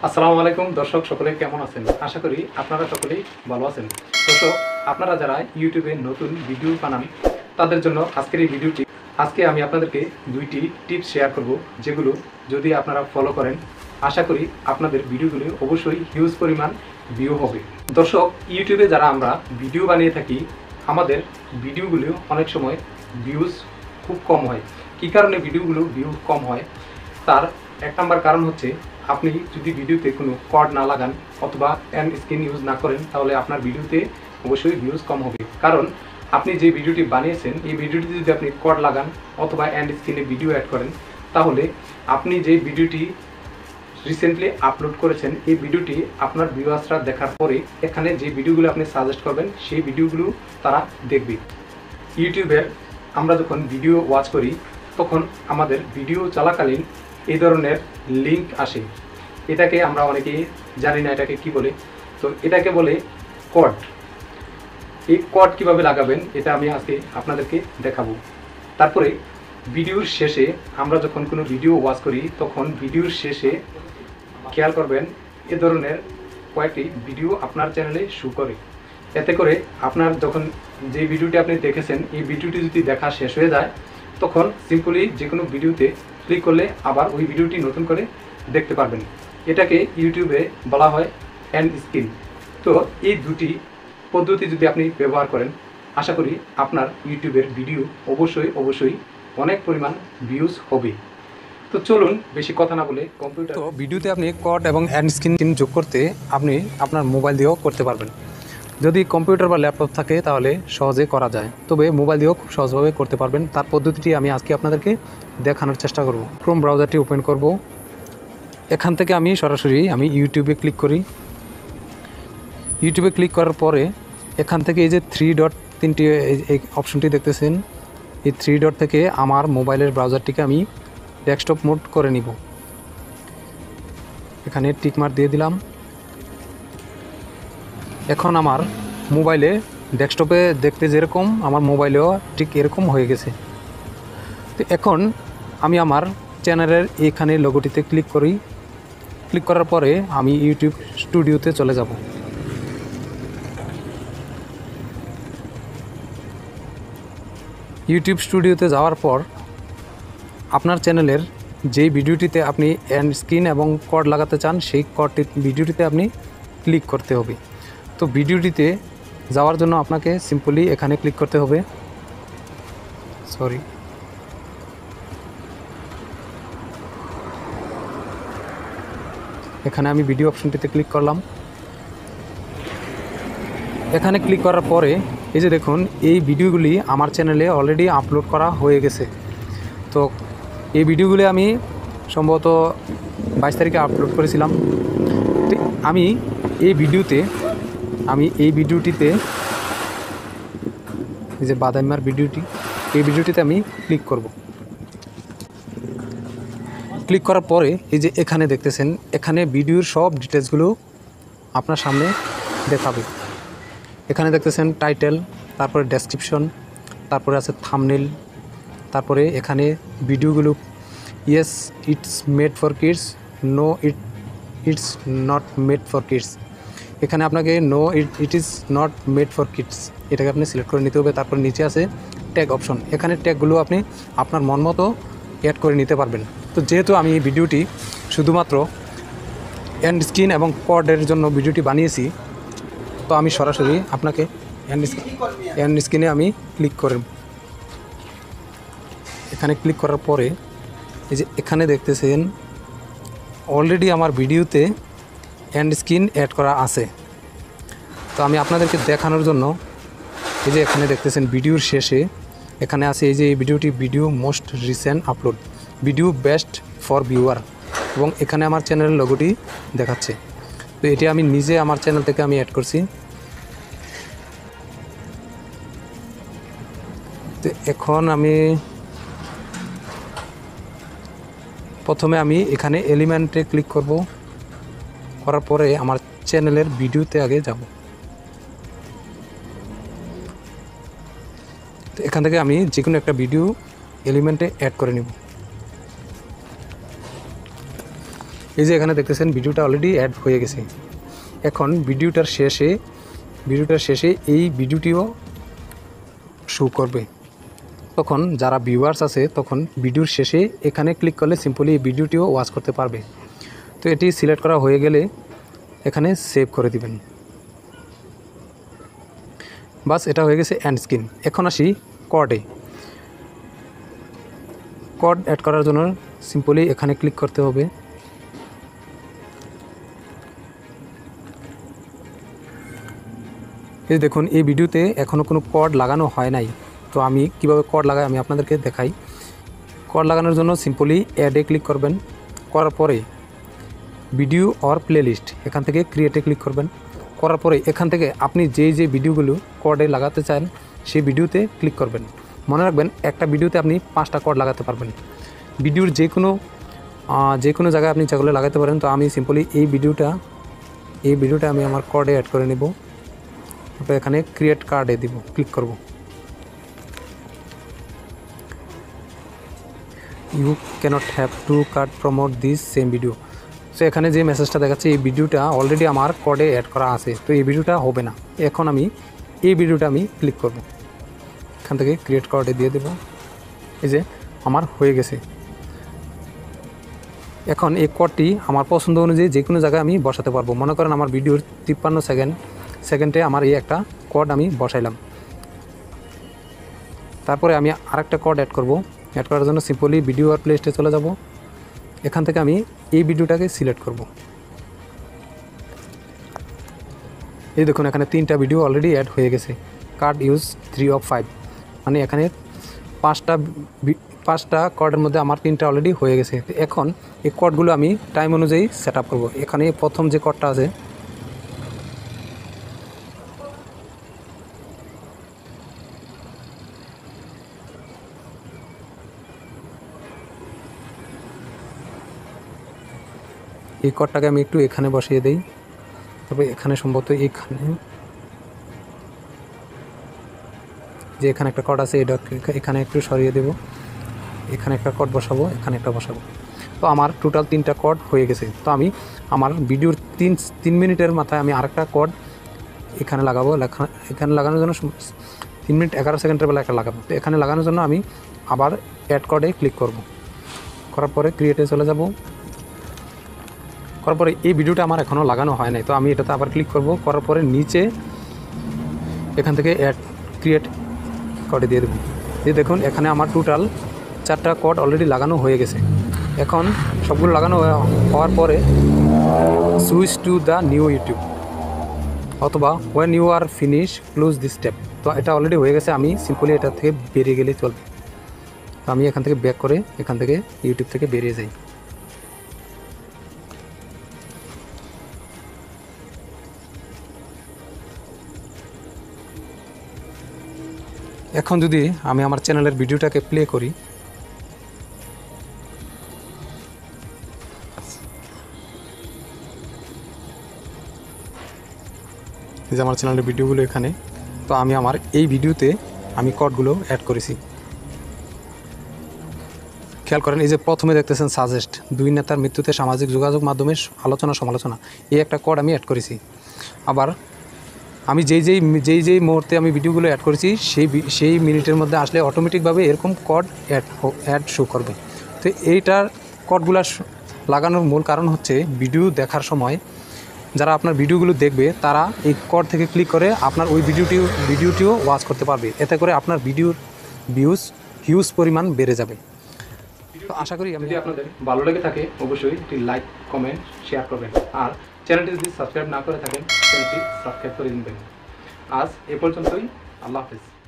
আসসালামু আলাইকুম দর্শক সকলে কেমন আছেন? আশা করি আপনারা সকলেই ভালো আছেন। দর্শক, আপনারা যারা ইউটিউবে নতুন ভিডিও বানান তাদের জন্য আজকের এই ভিডিওটি। আজকে আমি আপনাদেরকে দুইটি টিপস শেয়ার করব, যেগুলো যদি আপনারা ফলো করেন আশা করি আপনাদের ভিডিওগুলি অবশ্যই হিউজ পরিমাণ ভিউ হবে। দর্শক, ইউটিউবে যারা আমরা ভিডিও বানিয়ে থাকি আমাদের ভিডিওগুলো অনেক সময় ভিউজ খুব কম হয়। কী কারণে ভিডিওগুলো ভিউ কম হয় তার এক নম্বর কারণ হচ্ছে আপনি যদি ভিডিওতে কোনো কর্ড না লাগান অথবা এন্ড স্ক্রিন ইউজ না করেন তাহলে আপনার ভিডিওতে অবশ্যই ভিউজ কম হবে। কারণ আপনি যে ভিডিওটি বানিয়েছেন এই ভিডিওটিতে যদি আপনি কর্ড লাগান অথবা এন্ড স্ক্রিনে ভিডিও অ্যাড করেন তাহলে আপনি যে ভিডিওটি রিসেন্টলি আপলোড করেছেন এই ভিডিওটি আপনার ভিউয়ার্সরা দেখার পরে এখানে যে ভিডিওগুলো আপনি সাজেস্ট করবেন সেই ভিডিওগুলো তারা দেখবে। ইউটিউবের আমরা যখন ভিডিও ওয়াচ করি তখন আমাদের ভিডিও চলাকালীন এই ধরনের লিঙ্ক আসে। এটাকে আমরা অনেকেই জানি না এটাকে কি বলে, তো এটাকে বলে কর্ড। এই কর্ড কীভাবে লাগাবেন এটা আমি আজকে আপনাদেরকে দেখাবো। তারপরে ভিডিওর শেষে আমরা যখন কোনো ভিডিও ওয়াচ করি তখন ভিডিওর শেষে খেয়াল করবেন এ ধরনের কয়েকটি ভিডিও আপনার চ্যানেলে শো করে। এতে করে আপনার যখন যে ভিডিওটি আপনি দেখেছেন এই ভিডিওটি যদি দেখা শেষ হয়ে যায় তখন সিম্পলি যে কোনো ভিডিওতে ক্লিক করলে আবার ওই ভিডিওটি নতুন করে দেখতে পারবেন। এটাকে ইউটিউবে বলা হয় এন্ড স্ক্রিন। তো এই দুটি পদ্ধতি যদি আপনি ব্যবহার করেন আশা করি আপনার ইউটিউবের ভিডিও অবশ্যই অনেক পরিমাণ ভিউজ হবে। তো চলুন বেশি কথা না বলে কম্পিউটার। তো ভিডিওতে আপনি কর্ড এবং এন্ড স্ক্রিন যোগ করতে আপনি আপনার মোবাইল দিয়েও করতে পারবেন। যদি কম্পিউটার বা ল্যাপটপ থাকে তাহলে সহজে করা যায়, তবে মোবাইল দিয়েও খুব সহজভাবে করতে পারবেন। তার পদ্ধতিটি আমি আজকে আপনাদেরকে দেখানোর চেষ্টা করব। ক্রোম ব্রাউজারটি ওপেন করব। এখান থেকে আমি সরাসরি ইউটিউবে ক্লিক করি। ইউটিউবে ক্লিক করার পরে এখান থেকে এই যে থ্রি ডট তিনটি এই অপশনটি দেখতেছেন, এই থ্রি ডট থেকে আমার মোবাইলের ব্রাউজারটিকে আমি ডেস্কটপ মোড করে নিব। এখানে টিকমার্ক দিয়ে দিলাম। এখন আমার মোবাইলে ডেস্কটপে দেখতে যেরকম আমার মোবাইলেও ঠিক এরকম হয়ে গেছে। তো এখন আমি আমার চ্যানেলের এখানে লোগোটিতে ক্লিক করি। ক্লিক করার পরে আমি ইউটিউব স্টুডিওতে চলে যাব। ইউটিউব স্টুডিওতে যাওয়ার পর আপনার চ্যানেলের যেই ভিডিওটিতে আপনি এন্ড স্ক্রিন এবং কর্ড লাগাতে চান সেই ভিডিওটিতে আপনি ক্লিক করতে হবে। তো ভিডিওটিতে যাওয়ার জন্য আপনাকে সিম্পলি এখানে ক্লিক করতে হবে। এখানে আমি ভিডিও অপশনটিতে ক্লিক করলাম। এখানে ক্লিক করার পরে এই যে দেখুন এই ভিডিওগুলি আমার চ্যানেলে অলরেডি আপলোড করা হয়ে গেছে। তো এই ভিডিওগুলি আমি সম্ভবত 22 তারিখে আপলোড করেছিলাম। তো আমি এই ভিডিওটিতে এই যে বাদামিমার ভিডিওটি, এই ভিডিওটিতে আমি ক্লিক করব। ক্লিক করার পরে এই যে এখানে দেখতেছেন এখানে ভিডিওর সব ডিটেলসগুলো আপনার সামনে দেখাবে। এখানে দেখতেছেন টাইটেল, তারপরে ডেসক্রিপশন, তারপরে আছে থাম্বনেল, তারপরে এখানে ভিডিওগুলো yes it's made for kids, no it's not made for kids. এখানে আপনাকে no it is not made for kids এটাকে আপনি সিলেক্ট করে নিতে হবে। তারপর নিচে আছে ট্যাগ অপশন, এখানে ট্যাগগুলো আপনি আপনার মন মতো অ্যাড করে নিতে পারবেন। তো যেহেতু আমি এই ভিডিওটি শুধুমাত্র এন্ড স্ক্রিন এবং কর্ডের জন্য ভিডিওটি বানিয়েছি তো আমি সরাসরি আপনাকে এন্ড স্ক্রিনে আমি ক্লিক করব। এখানে ক্লিক করার পরে এই যে এখানে দেখতেছেন অলরেডি আমার ভিডিওতে এন্ড স্ক্রিন অ্যাড করা আছে। তো আমি আপনাদেরকে দেখানোর জন্য এই যে এখানে দেখতেছেন ভিডিওর শেষে এখানে আছে এই যে এই ভিডিওটি video most recent upload, video best for viewer, এবং এখানে আমার চ্যানেলের লোগোটি দেখাচ্ছে। তো এটি আমি নিজে আমার চ্যানেল থেকে আমি অ্যাড করছি। তো এখন আমি প্রথমে এখানে এলিমেন্টে ক্লিক করব। করার পরে আমার চ্যানেলের ভিডিওতে আগে যাব। তো এখান থেকে আমি যে কোনো একটা ভিডিও এলিমেন্টে অ্যাড করে নেব। এই যে এখানে দেখতেছেন ভিডিওটা অলরেডি অ্যাড হয়ে গেছে। এখন ভিডিওটার শেষে এই ভিডিওটিও শো করবে। তখন যারা ভিউয়ার্স আছে তখন ভিডিওর শেষে এখানে ক্লিক করলে সিম্পলি এই ভিডিওটিও ওয়াচ করতে পারবে। তো এটি সিলেক্ট করা হয়ে গেলে এখানে সেভ করে দিবেন। বাস এটা হয়ে গেছে এন্ড স্ক্রিন। এখন আসি কর্ডে। কর্ড অ্যাড করার জন্য সিম্পলি এখানে ক্লিক করতে হবে। এই দেখুন এই ভিডিওতে এখনও কোনো কর্ড লাগানো হয় নাই। তো আমি কিভাবে কর্ড লাগাই আমি আপনাদেরকে দেখাই। কর্ড লাগানোর জন্য সিম্পলি অ্যাডে ক্লিক করবেন, করার পরে ভিডিও অর প্লেলিস্ট এখান থেকে ক্রিয়েটে ক্লিক করবেন। করার পরে এখান থেকে আপনি যে ভিডিওগুলো কর্ডে লাগাতে চান সেই ভিডিওতে ক্লিক করবেন। মনে রাখবেন একটা ভিডিওতে আপনি 5টা কর্ড লাগাতে পারবেন। ভিডিওর যে কোনো জায়গায় আপনি যেগুলো লাগাতে পারেন। তো আমি সিম্পলি এই ভিডিওটা আমি আমার কর্ডে অ্যাড করে নেব। তারপরে এখানে ক্রিয়েট কার্ডে দিব, ক্লিক করব। You can't have two card promote this same video. So এখানে যে মেসেজটা দেখাচ্ছে এই ভিডিওটা অলরেডি আমার কর্ডে অ্যাড করা আছে, তো এই ভিডিওটা হবে না। এখন আমি এই ভিডিওটা ক্লিক করব, এখান থেকে ক্রিয়েট কার্ডে দিয়ে দেব। এই যে আমার হয়ে গেছে। এখন এই কোডটি আমার পছন্দ অনুযায়ী যে কোনো জায়গায় আমি বসাতে পারবো। মনে করেন আমার ভিডিওর 53 সেকেন্ডে আমার এই একটা কোড আমি বসাইলাম। তারপরে আমি আরেকটা কোড অ্যাড করব। অ্যাড করার জন্য সিম্পলি ভিডিও আর প্লেলিস্টে চলে যাব। এখান থেকে আমি এই ভিডিওটাকে সিলেক্ট করব। এই দেখুন এখানে 3টা ভিডিও অলরেডি অ্যাড হয়ে গেছে। কার্ড ইউজ 3 of 5, মানে এখানে 5টা কোডের মধ্যে আমার 3টা অলরেডি হয়ে গেছে। এখন এই কোডগুলো আমি টাইম অনুযায়ী সেট আপ করবো। এখানে প্রথম যে কোডটা আছে এই কোডটাকে আমি একটু এখানে বসিয়ে দেই। তবে এখানে সম্ভবত এখানে একটা কোড আছে, এটা এখানে একটু সরিয়ে দেব। এখানে একটা কোড বসাবো, এখানে একটা বসাবো। তো আমার টোটাল 3টা কোড হয়ে গেছে। তো আমি আমার ভিডিওর 3 মিনিটের মাথায় আমি আরেকটা কোড এখানে লাগাবো। এখানে লাগানোর জন্য 3 মিনিট 11 সেকেন্ডের বেলা একটা লাগাবো। তো এখানে লাগানোর জন্য আমি আবার অ্যাড কোডে ক্লিক করব। করার পরে ক্রিয়েটে চলে যাব। করার পরে এই ভিডিওটা আমার এখনও লাগানো হয় নাই, তো আমি এটাতে আবার ক্লিক করব। করার পরে নিচে এখান থেকে অ্যাড ক্রিয়েট কোডে দিয়ে দেবো। দিয়ে দেখুন এখানে আমার টোটাল 4টা কোড অলরেডি লাগানো হয়ে গেছে। এখন সবগুলো লাগানো হওয়ার পরে switch to the new YouTube অথবা when you are finish close this step. তো এটা অলরেডি হয়ে গেছে। আমি সিম্পলি এটা থেকে বেরিয়ে গেলেই চলবে। তো আমি এখান থেকে ব্যাক করে এখান থেকে ইউটিউব থেকে বেরিয়ে যাই। এখন যদি আমি আমার চ্যানেলের ভিডিওটাকে প্লে করি, এই যে আমার চ্যানেলের ভিডিওগুলো এখানে। তো আমি আমার এই ভিডিওতে আমি কোডগুলো অ্যাড করেছি। খেয়াল করেন এই যে প্রথমে দেখতেছেন সাজেস্ট 2 নেতার মৃত্যুতে সামাজিক যোগাযোগ মাধ্যমে আলোচনা সমালোচনা, এই একটা কোড আমি অ্যাড করেছি। আবার আমি যেই মুহূর্তে আমি ভিডিওগুলো অ্যাড করেছি সেই মিনিটের মধ্যে আসলে অটোমেটিকভাবে এরকম কোড অ্যাড শো করবে। তো এইটার কোডগুলো লাগানোর মূল কারণ হচ্ছে ভিডিও দেখার সময় যারা আপনার ভিডিওগুলো দেখবে তারা এই কোড থেকে ক্লিক করে আপনার ওই ভিডিওটিও ওয়াচ করতে পারবে। এতে করে আপনার ভিডিওর হিউজ পরিমাণ বেড়ে যাবে। তো আশা করি যদি আপনাদের ভালো লেগে থাকে অবশ্যই একটি লাইক, কমেন্ট, শেয়ার করবেন। আর চ্যানেলটি যদি সাবস্ক্রাইব না করে থাকেন চ্যানেলটি সাবস্ক্রাইব করে দিবেন। আজ এ পর্যন্তই। আল্লাহ হাফেজ।